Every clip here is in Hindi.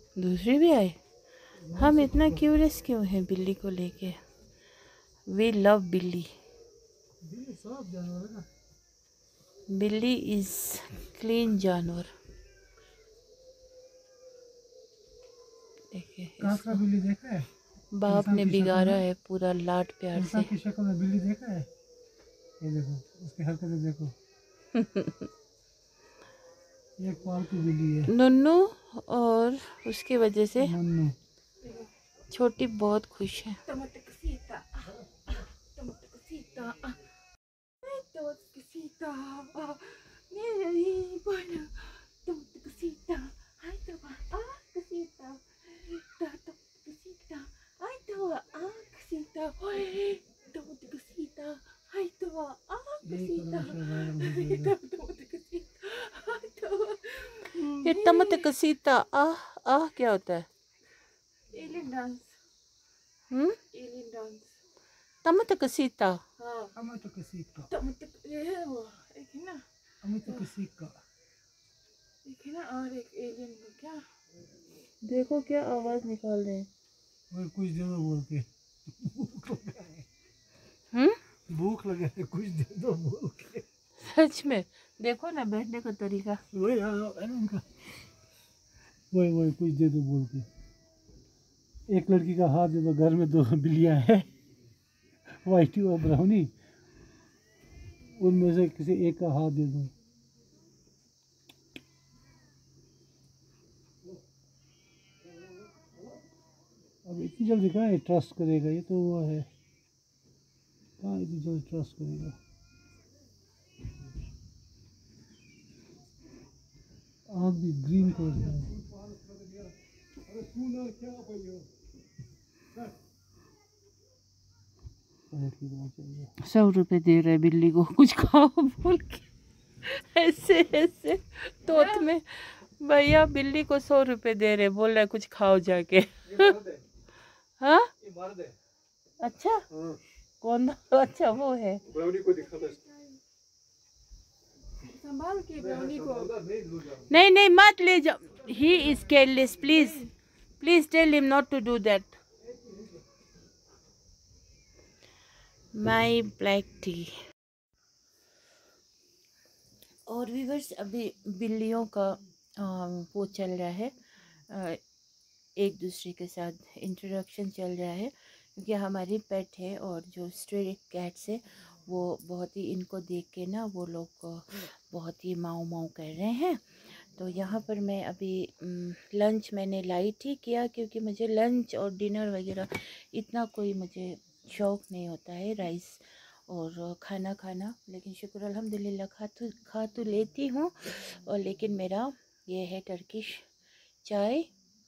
दूसरी भी आई। हम इतना क्यूरियस क्यों हैं बिल्ली को लेके? वी लव बिल्ली। बिल्ली इज क्लीन जानवर। देखिए कांकड़ा बिल्ली देखा है? बाप ने बिगाड़ा है पूरा लाड प्यार से। की शक्ल में बिल्ली देखा है? ये देखो उसकी हरकतें देखो। ये पालतू बिल्ली है नन्नू, और उसकी वजह से नन्नू। छोटी बहुत खुश है। ये तमत कसीता आह आह क्या होता है? Alien dance. Alien dance. तमत कसीता। हाँ अमित कसीका। ये है वो, एक है ना, अमित कसीका। एक है ना, और एक एलियन को क्या देखो क्या आवाज निकाल रहे हैं। और कुछ दे दो बोल के। भूख लगे है, कुछ दे दो बोल के। सच में देखो ना बैठने का तरीका। वही है ना इनका। वही कुछ दे दो बोल के। एक लड़की का हाथ दे दो, घर में 2 बिल्लियां हैं, वाइटी और ब्राउनी। उनमें से किसी एक का हाथ दे दो। अब इतनी जल्दी कहाँ ये ट्रस्ट करेगा? ये तो वो है, कहाँ इतनी जल्दी ट्रस्ट करेगा? आँख भी ग्रीन कलर का है। 100 रुपए दे रहे बिल्ली को कुछ खाओ बोल के। ऐसे ऐसे तोत में भैया बिल्ली को 100 रुपए दे रहे, बोल रहे कुछ खाओ जाके। हाँ अच्छा कौन? अच्छा वो है। ब्राउनी को दिखा दो। संभाल के ब्राउनी को। नहीं नहीं मत ले जाओ। He is careless, please please tell him not to do that. My black tea. और व्यूअर्स अभी बिल्लियों का वो चल रहा है, एक दूसरे के साथ इंट्रोडक्शन चल रहा है, क्योंकि हमारी पेट है और जो स्ट्रे कैट्स है वो बहुत ही इनको देख के ना वो लोग बहुत ही माऊ माऊ कर रहे हैं। तो यहाँ पर मैं अभी लंच मैंने लाइट ही किया, क्योंकि मुझे लंच और डिनर वगैरह इतना कोई मुझे शौक़ नहीं होता है राइस और खाना खाना, लेकिन शुक्र अल्हम्दुलिल्लाह खा तो लेती हूँ। और लेकिन मेरा ये है टर्किश चाय।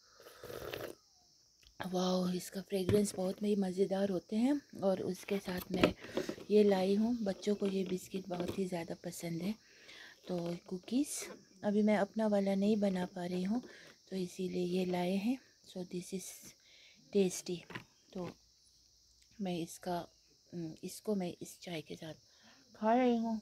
वाह इसका फ्रेगरेंस बहुत ही मज़ेदार होते हैं। और उसके साथ मैं ये लाई हूँ, बच्चों को ये बिस्किट बहुत ही ज़्यादा पसंद है, तो कुकीज़ अभी मैं अपना वाला नहीं बना पा रही हूँ तो इसीलिए ये लाए हैं। So this is tasty. तो मैं इसको मैं इस चाय के साथ खा रही हूँ।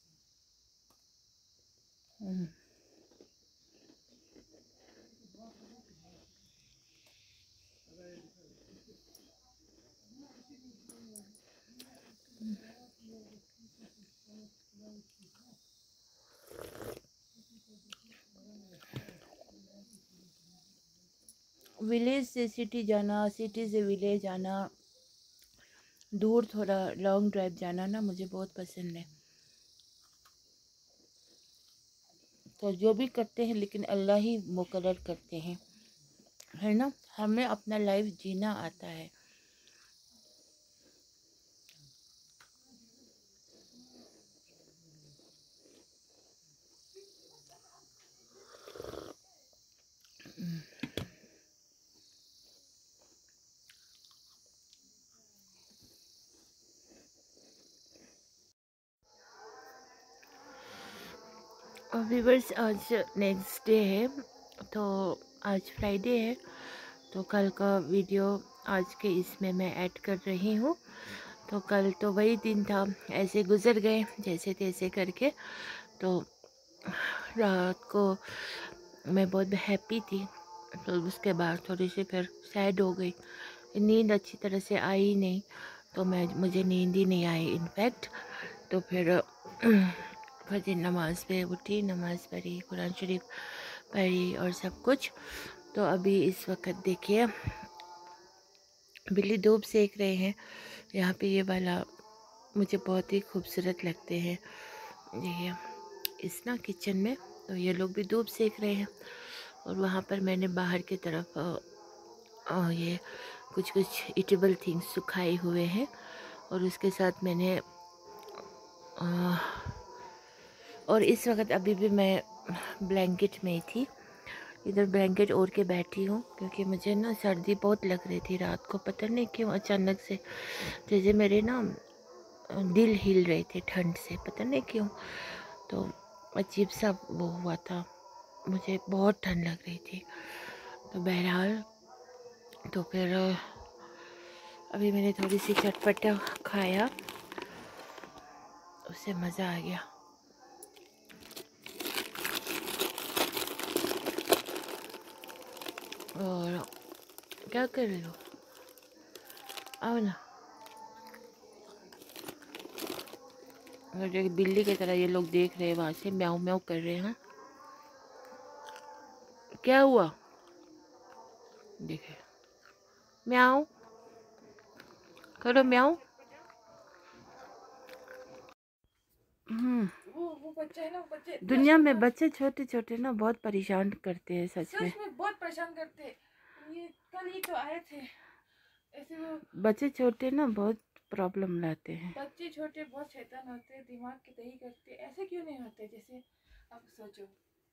विलेज से सिटी जाना, सिटी से विलेज आना, दूर थोड़ा लॉन्ग ड्राइव जाना ना मुझे बहुत पसंद है। तो जो भी करते हैं लेकिन अल्लाह ही मुकर्रर करते हैं, है ना। हमें अपना लाइफ जीना आता है। व्यूअर्स आज नेक्स्ट डे है, तो आज फ्राइडे है, तो कल का वीडियो आज के इसमें मैं ऐड कर रही हूँ। तो कल तो वही दिन था, ऐसे गुज़र गए जैसे तैसे करके। तो रात को मैं बहुत हैप्पी थी तो उसके बाद थोड़ी सी फिर सैड हो गई, नींद अच्छी तरह से आई ही नहीं, तो मुझे नींद ही नहीं आई इनफैक्ट। तो फिर फजर नमाज पे उठी, नमाज़ पढ़ी, कुरान शरीफ पढ़ी और सब कुछ। तो अभी इस वक्त देखिए बिल्ली धूप सेक रहे हैं। यहाँ पे ये वाला मुझे बहुत ही खूबसूरत लगते हैं ये इस ना किचन में। तो ये लोग भी धूप सेक रहे हैं और वहाँ पर मैंने बाहर की तरफ ये कुछ कुछ ईटेबल थिंग्स सुखाए हुए हैं और उसके साथ मैंने और इस वक्त अभी भी मैं ब्लैंकेट में ही थी, इधर ब्लैंकेट ओढ़ के बैठी हूँ क्योंकि मुझे ना सर्दी बहुत लग रही थी रात को, पता नहीं क्यों अचानक से जैसे मेरे ना दिल हिल रहे थे ठंड से, पता नहीं क्यों। तो अजीब सा वो हुआ था, मुझे बहुत ठंड लग रही थी। तो बहरहाल तो फिर अभी मैंने थोड़ी सी चटपटा खाया, उससे मज़ा आ गया। और क्या कर रहे हो, आओ ना। और एक बिल्ली की तरह ये लोग देख रहे हैं, वहाँ से म्याऊं म्याऊं कर रहे हैं। क्या हुआ, देखे म्याऊं करो, म्याऊं। वो बच्चा है ना, बच्चे इतना दुनिया में छोटा, बच्चे छोटे छोटे ना बहुत परेशान करते हैं सच में। सच में बहुत परेशान करते हैं। ये कल ही तो आए थे ऐसे, वो बच्चे छोटे ना बहुत प्रॉब्लम लाते हैं। बच्चे छोटे बहुत शैतान होते हैं, दिमाग की दही करते हैं। ऐसे क्यों नहीं होते? जैसे आप सोचो,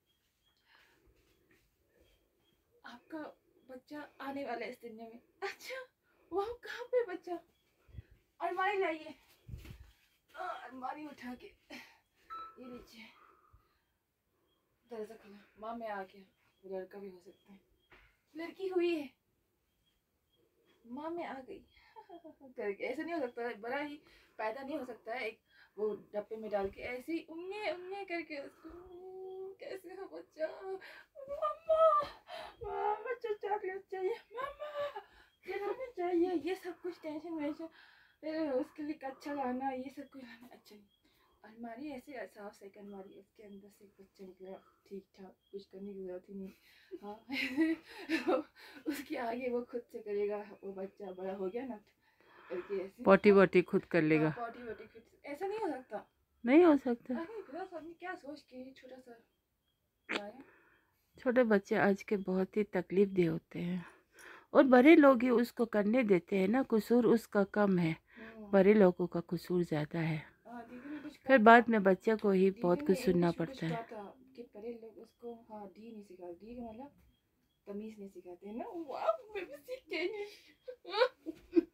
आपका बच्चा आने वाला है इस दुनिया में। अच्छा, वो कहाँ पे बच्चा? अलमारी लाइए, अलमारी उठा के ये लीजिए, दरवाजा खुला, माँ मैं आ गया। वो लड़का भी हो सकता है, लड़की हुई है, माँ मैं आ गई करके। ऐसा नहीं हो सकता है, बड़ा ही पैदा नहीं हो सकता है एक वो डब्बे में डाल के ऐसे ही उन्ने उन्ने करके उसको। कैसे हो बच्चा? मम्मा, बच्चा चॉकलेट चाहिए, मम्मा खिलौने चाहिए, ये सब कुछ टेंशन वेंशन, फिर उसके लिए कच्चा लाना, ये सब कुछ लाना। अच्छा नहीं, अलमारी ऐसे साफ सही अलमारी, उसके अंदर से बच्चा निकला ठीक ठाक, कुछ करने की जरूरत ही नहीं। हाँ उसके आगे वो खुद से करेगा, वो बच्चा बड़ा हो गया ना करके ऐसे। पॉटी हाँ, वॉटी खुद कर लेगा। पॉटी वॉटी खुद से। ऐसा नहीं हो सकता। नहीं हो सकता। अरे बस आदमी क्या सोच के छोटा सा लाया। छोटे बच्चे आज के बहुत ही तकलीफ दे होते हैं और बड़े लोग ही उसको करने देते हैं ना, कसूर उसका कम है, बड़े लोगों का कसूर ज़्यादा है। दीदी ने कुछ फिर कहा था, बाद में बच्चे को ही दीदी बहुत ने कुछ सुनना इंग्लिश में कुछ पड़ता है। कहा था कि बड़े लोग उसको हाँ डी नहीं सिखा, डी का मतलब तमीज नहीं सिखाते हैं ना। वाह, मैं भी सीख गई इंग्लिश।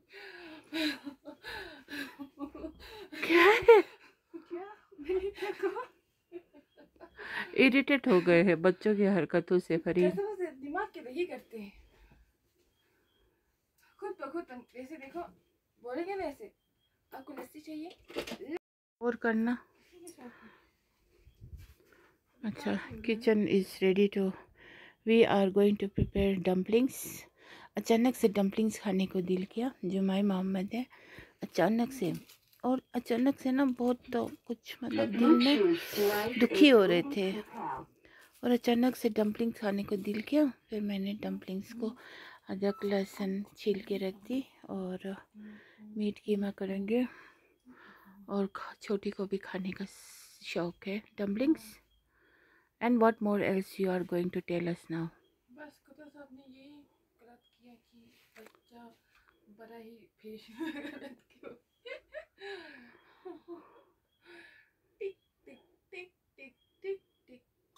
क्या है, क्या मैंने क्या कहा? इरिटेट हो गए हैं बच्चों की हरकतों से फरीद। कसम से दिमाग के दही करते हैं खुद ब खुद। ऐसे देखो, बोलेंगे ना ऐसे, आपको लस्सी चाहिए, और करना। अच्छा, kitchen is ready to, we are going to prepare dumplings. अचानक से डम्पलिंग्स खाने को दिल किया, जुमाई मोहम्मद है अचानक से, और अचानक से ना बहुत तो कुछ मतलब दिल में दुखी हो रहे थे और अचानक से डम्पलिंग्स खाने को दिल किया। फिर मैंने डम्पलिंग्स को अदरक लहसुन छील के रख दी और मीट कीमा करेंगे और छोटी को भी खाने का शौक है dumplings. And what more else you are going to tell us now. बस खुदा साहब ने यही गलत किया कि बच्चा बड़ा ही फेश गलत क्यों। टिक टिक टिक टिक टिक टिक।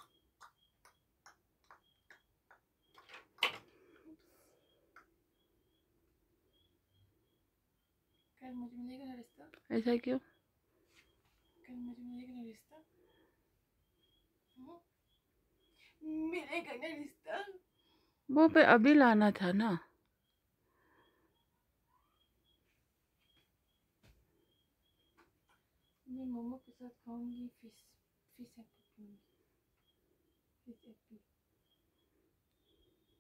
कल मुझे मिलेगा ना रिश्ता, ऐसा क्यों? कल मुझे मिलेगा ना रिश्ता, मिलेगा ना रिश्ता। वो पे अभी लाना था ना। मैं मोमो के साथ खाऊंगी फिश, फिश एप्पल खाऊंगी, फिश एप्पल।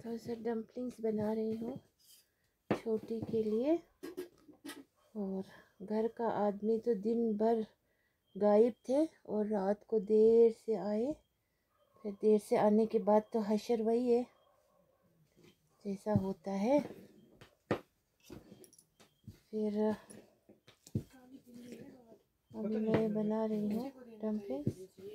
थोड़ा सा डम्पलिंग्स बना रही हूँ छोटी के लिए। और घर का आदमी तो दिन भर गायब थे और रात को देर से आए। फिर देर से आने के बाद तो हशर वही है जैसा होता है। फिर अभी मैं बना रही हूँ डम्पलिंग्स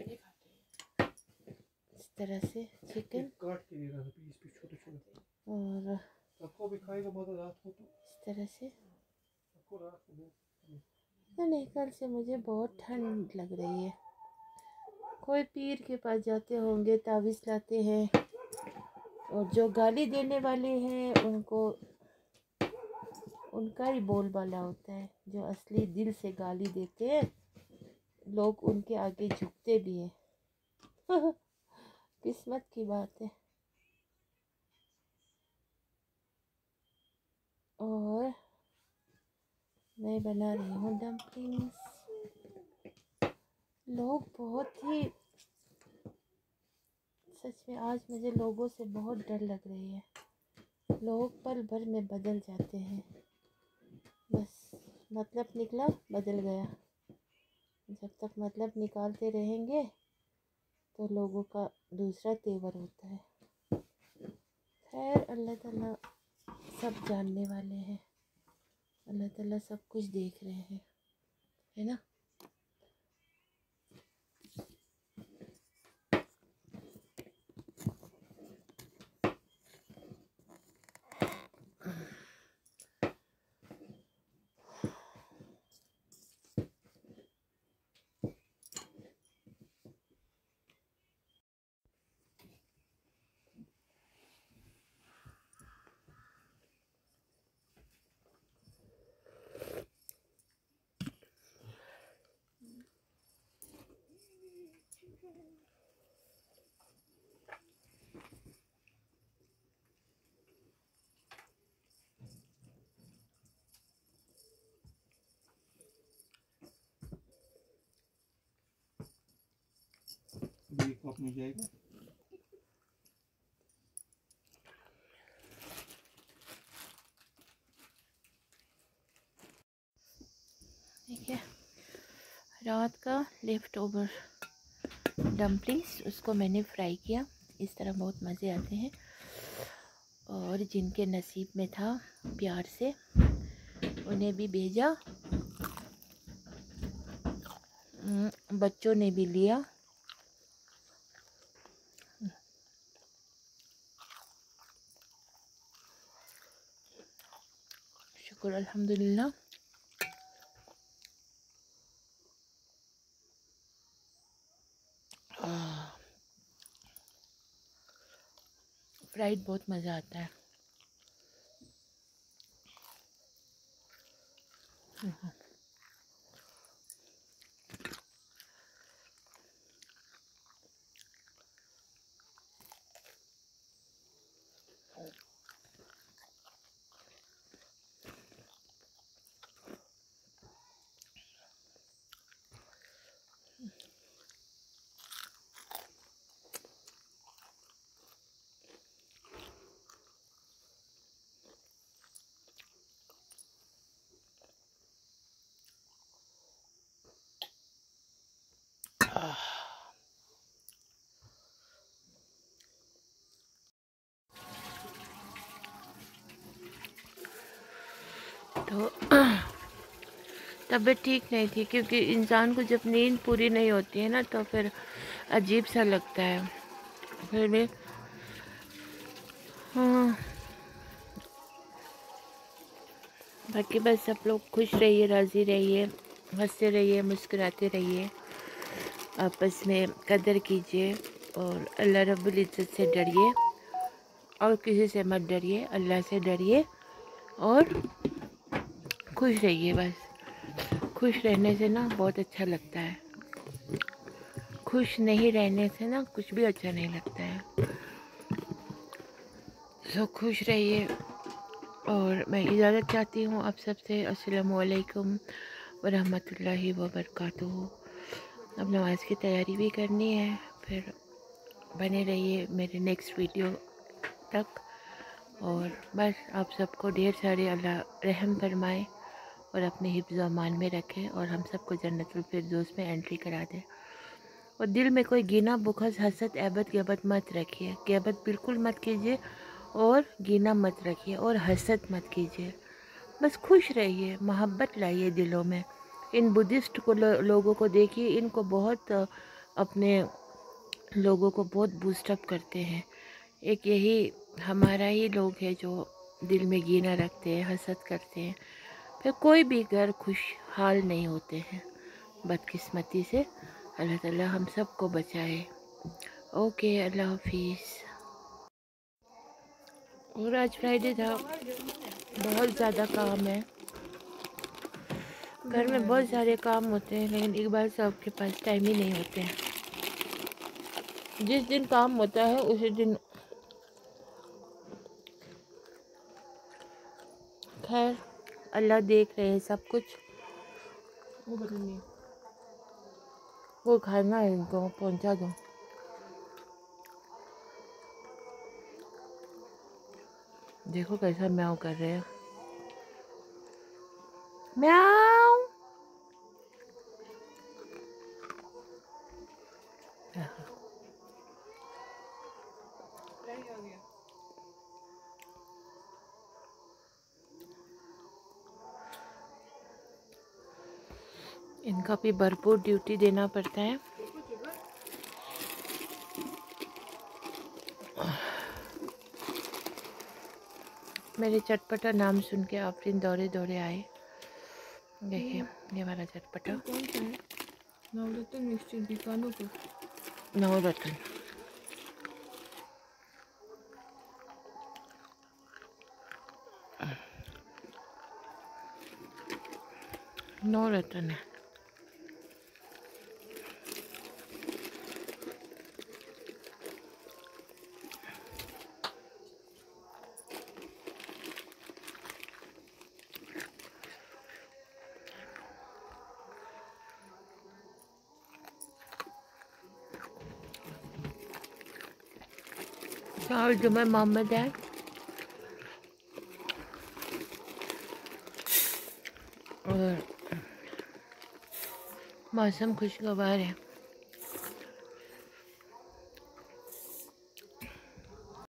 इस तरह से चिकन काट के दे रहा था पीस पीस छोटे छोटे। और आपको भी खाएगा मगर रात को तो इस तरह से। आपको रात को नहीं, कल से मुझे बहुत ठंड लग रही है। कोई पीर के पास जाते होंगे, तावीज़ लाते हैं, और जो गाली देने वाले हैं उनको उनका ही बोलबाला होता है। जो असली दिल से गाली देते हैं लोग उनके आगे झुकते भी हैं। किस्मत की बात है। और मैं बना रही हूँ डम्पलिंग्स। लोग बहुत ही, सच में आज मुझे लोगों से बहुत डर लग रही है। लोग पल भर में बदल जाते हैं। बस मतलब निकला बदल गया। जब तक मतलब निकालते रहेंगे तो लोगों का दूसरा तेवर होता है। खैर अल्लाह ताला सब जानने वाले हैं। अल्लाह ताला सब कुछ देख रहे हैं, है ना। एक कप में जाएगा। ठीक है, रात का लेफ्ट ओवर डम्पलिंग्स उसको मैंने फ्राई किया। इस तरह बहुत मज़े आते हैं। और जिनके नसीब में था प्यार से उन्हें भी भेजा, बच्चों ने भी लिया। शुक्र अल्हम्दुलिल्लाह। फ्राइड बहुत मज़ा आता है। तो तबीयत ठीक नहीं थी, क्योंकि इंसान को जब नींद पूरी नहीं होती है ना तो फिर अजीब सा लगता है। फिर भी हाँ, बाकी बस सब लोग खुश रहिए, राज़ी रहिए, हंसते रहिए, मुस्कुराते रहिए, आपस में कदर कीजिए और अल्लाह रब्बुल इज़्ज़त से डरिए और किसी से मत डरिए, अल्लाह से डरिए और खुश रहिए। बस खुश रहने से ना बहुत अच्छा लगता है। खुश नहीं रहने से ना कुछ भी अच्छा नहीं लगता है। सो खुश रहिए। और मैं इजाज़त चाहती हूँ आप सबसे। अस्सलामु अलैकुम वरहमतुल्लाहि वबरकातुहू। अब नमाज़ की तैयारी भी करनी है। फिर बने रहिए मेरे नेक्स्ट वीडियो तक। और बस आप सबको ढेर सारे अल्लाह रहम फरमाए और अपने हिफ्ज़ व अमान में रखे और हम सबको जन्नतुल फिरदौस में एंट्री करा दे। और दिल में कोई गिना बुखस हसद ऐबत गैबत मत रखिए, गैबत बिल्कुल मत कीजिए और गिना मत रखिए और हसद मत कीजिए। बस खुश रहिए, मोहब्बत लाइए दिलों में। इन बुद्धिस्ट को लोगों को देखिए, इनको बहुत अपने लोगों को बहुत बूस्टअप करते हैं। एक यही हमारा ही लोग है जो दिल में गिना रखते हैं, हसद करते हैं, फिर कोई भी घर खुशहाल नहीं होते हैं। बदकिस्मती से अल्लाह ताला हम सबको बचाए। ओके, अल्लाह हाफिज़। और आज फ्राइडे था, बहुत ज़्यादा काम है, घर में बहुत सारे काम होते हैं, लेकिन इकबाल साहब के पास टाइम ही नहीं होते हैं। जिस दिन काम होता है उसी दिन, खैर अल्लाह देख रहे हैं सब कुछ। वो बदलनी है। वो खाना है, इनको पहुंचा दो। देखो कैसा म्याऊ कर रहे हैं, म्याऊ। फ्राई आ गया। इनका भी भरपूर ड्यूटी देना पड़ता है। मेरे चटपटा नाम सुन के आफरीन दौड़े दौड़े आए। देखिए ये हमारा चटपटा कौन सा है? नवरत्न मिक्सचर दिखानो को। नवरत्न। नवरत्न है। और जुमर मोहम्मद है और मौसम खुशगवार है।